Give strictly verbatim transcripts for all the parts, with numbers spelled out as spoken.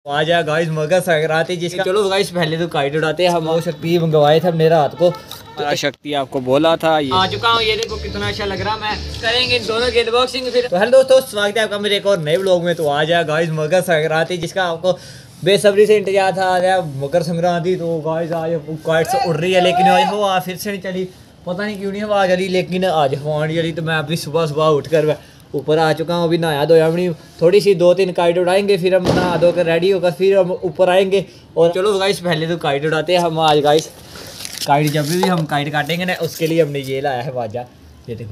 आ जाए गाइस मगर संक्रांति जिसका। चलो गाइस पहले तो काइट उड़ाते हैं हम। वो शक्ति मंगवाए थे हमने रात को, तो शक्ति आपको बोला था ये आ चुका हूँ। ये देखो कितना अच्छा लग रहा। मैं करेंगे इन दोनों की अनबॉक्सिंग फिर। तो हेलो दोस्तों, स्वागत है आपका मेरे एक और नए व्लॉग में। तो आ जाए गाइस मकर संक्रांति जिसका आपको बेसब्री से इंतजार था। आ जाए मकर संक्रांति। तो गाइस आज काइट्स उड़ रही है, लेकिन आज हवा फिर से नहीं चली, पता नहीं क्यों नहीं हवा चली, लेकिन आज हवा नहीं चली। तो मैं अभी सुबह सुबह उठ कर ऊपर आ चुका हूँ। अभी नहाया धोया अपनी थोड़ी सी दो तीन काइट उड़ाएंगे, फिर हम नहा धो कर रेडी होकर फिर हम ऊपर आएंगे। और चलो गाइस पहले तो काइट उड़ाते हैं हम आज। गाइस काइट जब भी हम काइट काटेंगे ना, उसके लिए हमने ये लाया है बाजा। ये देखो,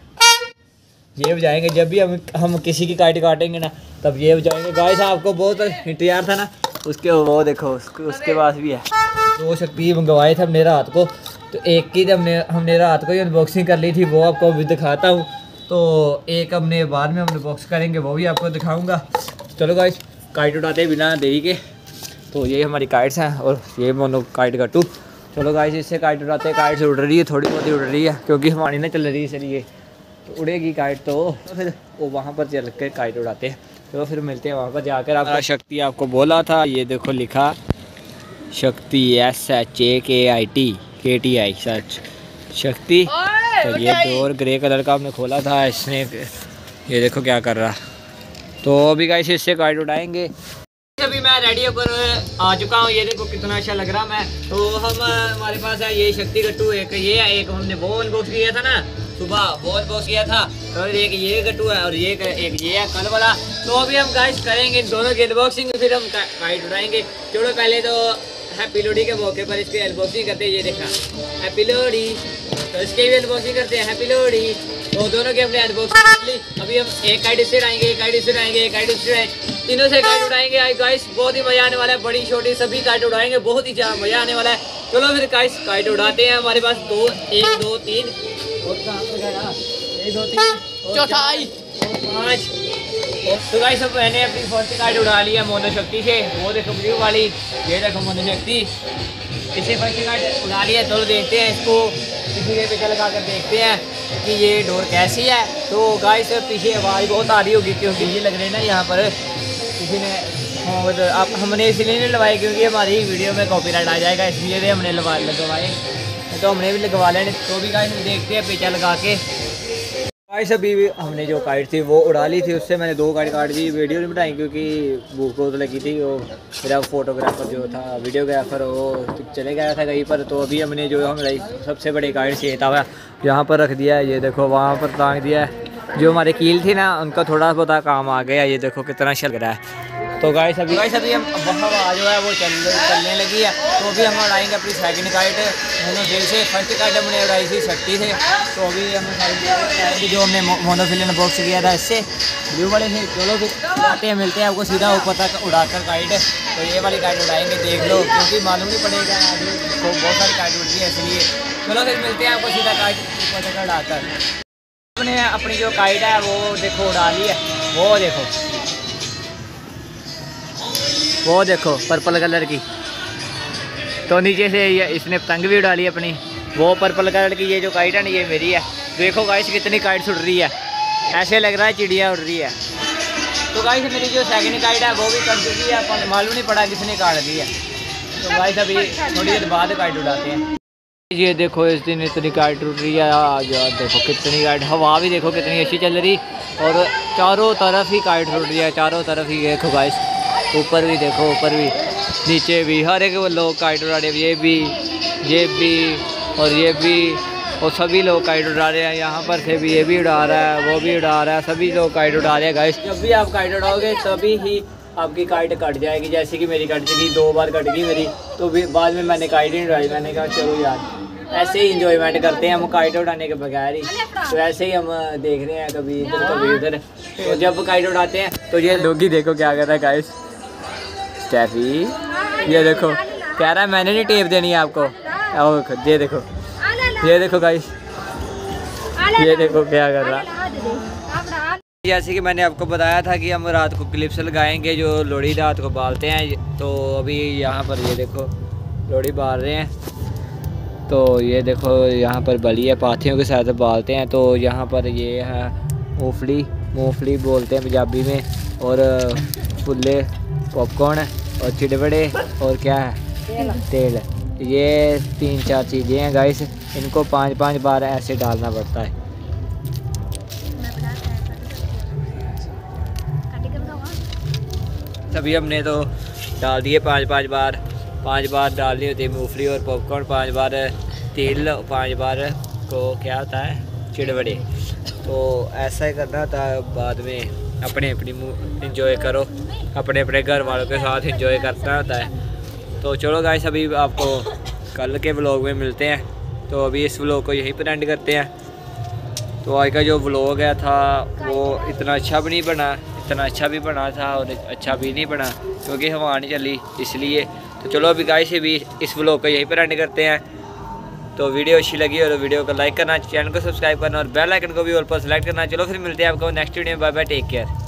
ये बजाएंगे जब भी हम हम किसी की काइट काटेंगे ना, तब ये बजाएंगे। गाइस आपको बहुत इंतजार था ना उसके, वो देखो उसके उसके पास भी है। दो शक्ति मंगवाए थे हमने रात को, तो एक की हमने हमने रात को ही अनबॉक्सिंग कर ली थी, वो आपको अभी दिखाता हूँ। तो एक हमने बाद में हम बॉक्स करेंगे, वो भी आपको दिखाऊंगा। चलो गाइस काइट उड़ाते बिना देरी के। तो ये हमारी काइट्स हैं और ये मोनो काइट कट्टू। चलो गाइस इससे काइट उड़ाते, काइट से उड़ रही है, थोड़ी बहुत ही उड़ रही है क्योंकि हमारी ना चल रही है, इसलिए तो उड़ेगी काइट। तो फिर वो वहाँ पर चल के काइट उड़ाते हैं। चलो फिर मिलते हैं वहाँ पर जाकर। आप शक्ति आपको बोला था, ये देखो लिखा शक्ति एस एच ए के आई टी के टी आई सच शक्ति। तो ये डोर ग्रे कलर का हमने खोला था, इसने ये देखो क्या कर रहा। तो अभी गाइस इससे काइट उड़ाएंगे। अभी मैं रेडी होकर आ चुका हूँ। ये देखो कितना अच्छा लग रहा मैं। तो हम हमारे पास है ये शक्ति गट्टू, एक ये है, एक हमने वो अनबॉक्स किया था ना सुबह, वो अनबॉक्स किया था। और एक ये गट्टू है और ये एक ये है कल वाला। तो अभी हम गाइस करेंगे इन दोनों की अनबॉक्सिंग, फिर हम काइट उड़ाएंगे। चलो पहले तो हैप्पी लोहड़ी के मौके पर इसकी अनबॉक्सिंग करते हैं। ये देखा हैप्पी लोहड़ी, तो इसकी भी अनबॉक्सिंग करते हैं हैप्पी लोहड़ी। तो दोनों की हमने अनबॉक्सिंग कर ली। अभी हम एक काइट इससे उड़ाएंगे, एक काइट इससे उड़ाएंगे, एक काइट इससे उड़ाएंगे, तीनों से काइट उड़ाएंगे। आज गाइस बहुत ही मजा आने वाला है, बड़ी छोटी सभी काइट उड़ाएंगे, बहुत ही ज़्यादा मजा आने वाला है। चलो फिर गाइस काइट उड़ाते हैं। हमारे पास दो एक दो तीन और एक दो तीन चौथाई पाँच। तो गाइस अब मैंने अपनी फर्स्ट काइट उड़ा ली है मोनो शक्ति से। वो देखो ब्लू वाली, ये देखो मोनो शक्ति, इसे फर्स्ट काइट उड़ा लिया। चलो देखते हैं इसको किसी के पीछे लगा कर देखते हैं कि ये डोर कैसी है। तो गाइस पीछे आवाज़ बहुत आ रही होगी क्योंकि ये लग रहे हैं ना यहाँ पर किसी ने, हाँ आप हमने इसलिए नहीं लगवाए क्योंकि हमारी वीडियो में कॉपीराइट आ जाएगा, इसलिए हमने लगा लगवाए। तो हमने भी लगवा लेने। तो भी गाइस देखते हैं पीछे लगा के। गाइस अभी भी हमने जो काइट थी वो उड़ा ली थी, उससे मैंने दो काइट काट दी, वीडियो नहीं बनाई क्योंकि भूख बहुत लगी थी। वो मेरा फोटोग्राफर जो था, वीडियोग्राफर, वो चले गया था कहीं पर। तो अभी हमने जो हमारी सबसे बड़ी काइट से था वह यहाँ पर रख दिया है। ये देखो वहाँ पर टांग दिया है। जो हमारे कील थी ना उनका थोड़ा बहुत काम आ गया। ये देखो कितना अच्छा लग रहा है। तो गाइस अभी गाइस अभी हम हवा जो है वो चल चलने लगी है। तो अभी हम उड़ाएंगे अपनी सेकंड काइट मोनोफिल से। फर्स्ट काइट हमने उड़ाई थी शक्ति से। तो अभी हम जो हमने मोनोफिल अनबॉक्स किया था इससे ब्लू वाले से। चलो फिर आते हैं, मिलते हैं आपको सीधा ऊपर तक उड़ाकर काइट। तो ये वाली काइट उड़ाएंगे, देख लो क्योंकि मालूम नहीं पड़ेगा आगे तो बहुत सारी काइट उड़ती है इसलिए। चलो फिर मिलते हैं आपको सीधा काइट ऊपर तक उड़ाकर। हमने अपनी जो काइट है वो देखो उड़ा ली है। वो देखो वो देखो पर्पल कलर की। तो नीचे से ये इसने पतंग भी उड़ा ली अपनी। वो पर्पल कलर की ये जो काइट है ना ये मेरी है। देखो गाइस कितनी काइट्स उड़ रही है, ऐसे लग रहा है चिड़िया उड़ रही है। तो गाइस मेरी जो सेकंड काइट है वो भी कट चुकी है, मालूम नहीं पड़ा किसने काट दी है। तो गाइस अभी थोड़ी देर बाद काइट उड़ाते हैं। ये देखो इस दिन इतनी काइट उड़ रही है। आज देखो कितनी काइट, हवा भी देखो कितनी अच्छी चल रही और चारों तरफ ही काइट उड़ रही है, चारों तरफ ही। देखो गाइस ऊपर भी देखो, ऊपर भी नीचे भी, हर एक लोग काइट उड़ा रहे हैं। ये भी ये भी और ये भी, और सभी लोग काइट उड़ा रहे हैं। यहाँ पर से भी ये भी उड़ा रहा है, वो भी उड़ा रहा है, सभी लोग काइट उड़ा रहे हैं। गाइस जब भी आप काइट उड़ाओगे तभी ही आपकी काइट कट जाएगी। जैसे कि मेरी कट गई, दो बार कट गई मेरी। तो बाद में मैंने काइट नहीं उड़ाई। मैंने कहा चलो यार ऐसे ही इंजॉयमेंट करते हैं हम काइट उड़ाने के बगैर ही। तो ऐसे ही हम देख रहे हैं कभी इधर कभी उधर। तो जब काइट उड़ाते हैं तो ये लोग ही देखो क्या कर रहा है गाइस। स्टैफी ये देखो कह रहा है मैंने नहीं टेप देनी है आपको। ये देखो ये देखो गाइस, ये देखो क्या कर रहा है। जैसे कि मैंने आपको बताया था कि हम रात को क्लिप्स लगाएंगे जो लोहड़ी रात को बालते हैं। तो अभी यहाँ पर ये देखो लोहड़ी बाल रहे हैं। तो ये देखो यहाँ पर बली है, पाथियों के साथ बालते हैं। तो यहाँ पर ये है मूंगफली, मूंगफली बोलते हैं पंजाबी में, और फुल्ले पॉपकॉर्न है। और चिड़बड़े और क्या है तेल। ये तीन चार चीज़ें हैं गाइस, इनको पांच पांच बार ऐसे डालना पड़ता है। तभी हमने तो डाल दिए पांच पांच बार पांच बार डालनी होती है मूंगफली और पॉपकॉर्न, पांच बार तेल, पांच बार को क्या होता है चिड़बड़े। तो ऐसा ही करना था। बाद में अपने अपनी इंजॉय करो, अपने अपने घर वालों के साथ इंजॉय करना होता है। तो चलो गाइस अभी आपको कल के व्लॉग में मिलते हैं। तो अभी इस व्लॉग को यहीं पर एंड करते हैं। तो आज का जो व्लॉग है था वो इतना अच्छा भी नहीं बना, इतना अच्छा भी बना था और अच्छा भी नहीं बना क्योंकि हवा नहीं चली इसलिए। तो चलो अभी गाइस भी इस व्लॉग को यहीं पर एंड करते हैं। तो वीडियो अच्छी लगी और वीडियो को लाइक करना, चैनल को सब्सक्राइब करना और बेल आइकन को भी ऑल पर सेलेक्ट करना। चलो फिर मिलते हैं आपको नेक्स्ट वीडियो में। Bye bye, take care.